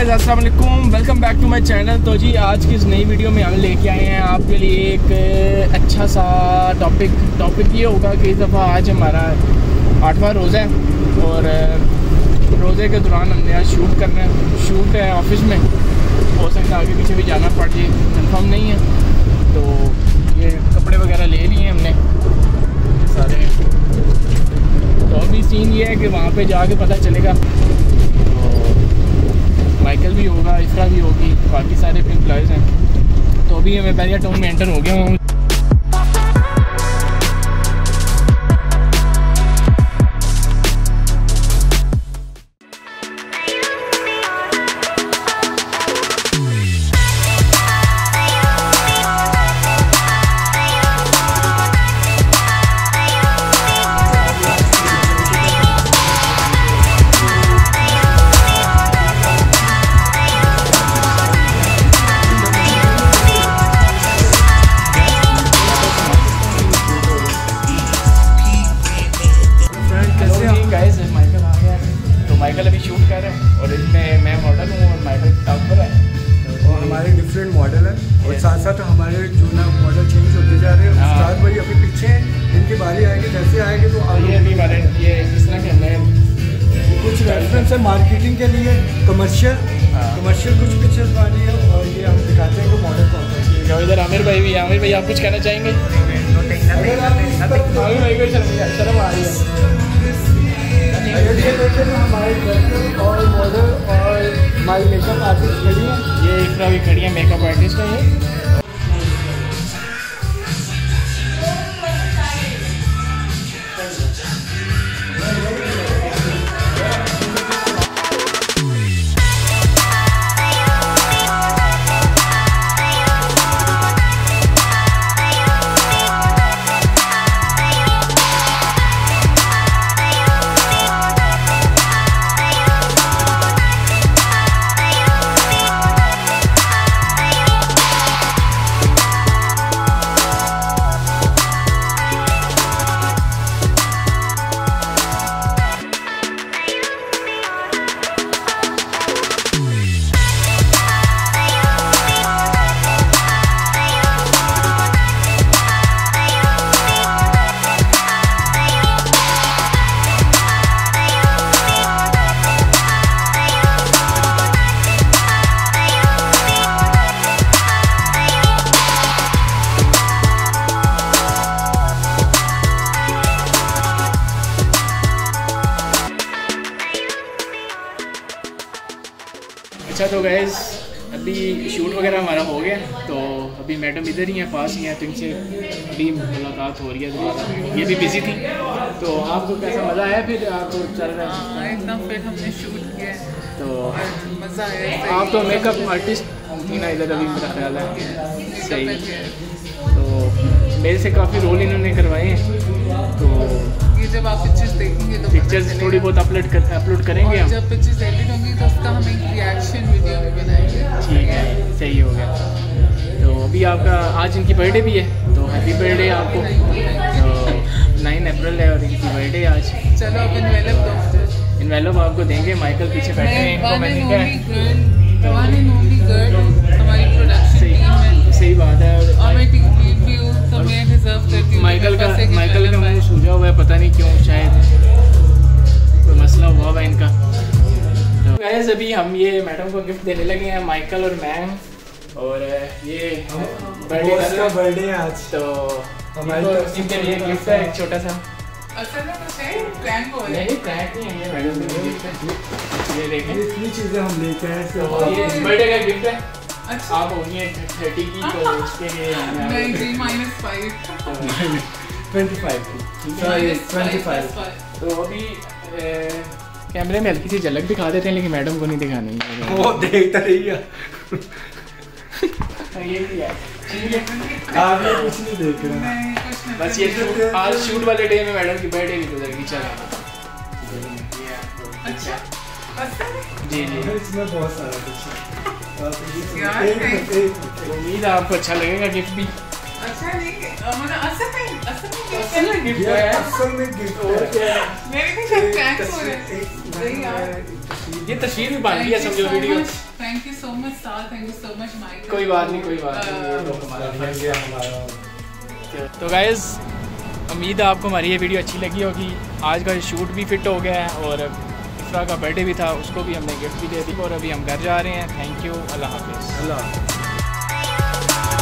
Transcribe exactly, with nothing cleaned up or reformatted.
Guys अस्सलाम वालेकुम, welcome back to my channel. तो जी आज की इस नई वीडियो में हम लेके आए हैं आपके लिए एक अच्छा सा टॉपिक टॉपिक ये होगा कि इस दफ़ा आज हमारा आठवां रोज़ा है और रोज़े के दौरान हमने आज शूट करना है। शूट है ऑफिस में, हो सकता है आगे पीछे भी जाना पड़ जाए, कंफर्म नहीं है। तो ये कपड़े वगैरह ले लिए हैं हमने सारे। तो अभी सीन ये है कि वहाँ पे जाके पता चलेगा। माइकल भी होगा, इफ्रा भी होगी, बाकी सारे भी एम्प्लॉयज़ हैं। तो अभी मैं बैरिया टाउन में एंटर हो गया हूँ। माइकल अभी शूट कर रहे हैं और इसमें मैं मॉडल हूँ और माइकल टॉप पर है। और हमारे डिफरेंट मॉडल हैं और साथ साथ हमारे जो ना मॉडल चेंज होते जा रहे हैं। उस्ताद भाई अभी पीछे हैं, इनकी बारी आएगी, जैसे आएंगे तो ये अभी वाले ये इस तरह के हमने कुछ रेफरेंस है मार्केटिंग के लिए, कमर्शियल कमर्शियल कुछ पिक्चर्स वाली है और ये हम दिखाते हैं कि मॉडल कौन सा है। इधर आमिर भाई भी, आमिर भाई आप कुछ कहना चाहेंगे? आमिर भाई को शर्म आ रही है। ये देखते हैं हमारे ड्रेसर और मॉडल और हमारी मेकअप आर्टिस्ट खड़ी हैं। ये इफ्रा भी खड़ी है, मेकअप आर्टिस्ट है ये। अच्छा तो गैस अभी शूट वगैरह हमारा हो गया, तो अभी मैडम इधर ही हैं, पास ही हैं, तो इनसे अभी मुलाकात हो रही है दोबारा। ये भी बिजी थी। तो आपको कैसा मज़ा आया? फिर आपको चल रहा है एकदम, फिर हमने शूट किया तो मज़ा आया। आप तो मेकअप आर्टिस्ट थी ना इधर, अभी मेरा ख्याल है सही। तो मेरे से काफ़ी रोल इन्होंने करवाए हैं। तो ये जब आप पिक्चर्स देखेंगे तो पिक्चर्स थोड़ी बहुत अपलोड कर अपलोड करेंगे हम। जब पिक्चर्स एडिट होंगी तो उसका हम एक रिएक्शन वीडियो भी बनाएंगे। ठीक है, सही हो गया। तो अभी आपका आज इनकी बर्थडे भी है, तो हैप्पी बर्थडे आपको। तो नाइन अप्रैल है और इनकी बर्थडे आज। चलो अब इन्वेलप दो मुझे। इन्वेलप आपको देंगे। माइकल पीछे बैठे हैं, इनको मैंने क्या हमारी प्रोडक्शन टीम है। सही बात है। और मैं टीम भी हूँ तो मैं डिजर्व करती हूँ। माइकल का माइकल का मुँह सूजा हुआ है, पता नहीं क्यों, शायद कोई मसला हुआ हुआ इनका। तो गाइस अभी हम ये मैडम को गिफ्ट देने लगे हैं, माइकल और मैम। और ये बर्थडे का बर्थडे है आज, तो हमारे इनके लिए गिफ्ट है एक छोटा सा। असल में कुछ है प्रैंक हो रहा है। नहीं प्रैंक नहीं है, ये मैडम के लिए गिफ्ट है। ये देखें, इतनी चीज़ें हम लेके आए। तो ये बर्थडे का गिफ्ट है। अच्छा आप हो गई थर्टी की, तो उसके लिए नहीं जी minus five twenty five twenty five. तो अभी कैमरे में हल्की सी झलक दिखा देते हैं, लेकिन मैडम को नहीं दिखानी है। वो देखता रही है। ये भी है, आप ये कुछ नहीं देख रहे। बस ये शूट आज शूट वाले डे में मैडम की बर्थडे भी गुजर गई। चलो अच्छा जी जी, इसमें बहुत सारा कुछ है। उम्मीद है आपको अच्छा लगेगा गिफ्ट भी। अच्छा नहीं मतलब असल में असल में असल में गिफ्ट है, असल में गिफ्ट और क्या है। मेरे को शायद प्रैंक हो रहा है। ये तस्वीर भी बन गई है, समझो video. Thank you so much star, thank you so much Mike. कोई बात नहीं, कोई बात नहीं, ये तो हमारा फर्ज है हमारा। तो गाइस उम्मीद है आपको हमारी ये वीडियो अच्छी लगी होगी। आज का शूट भी फिट हो गया है और इफ्रा का बर्थडे भी था, उसको भी हमने गिफ्ट भी दे दी और अभी हम घर जा रहे हैं। थैंक यू, अल्लाह हाफिज़। अल्लाह।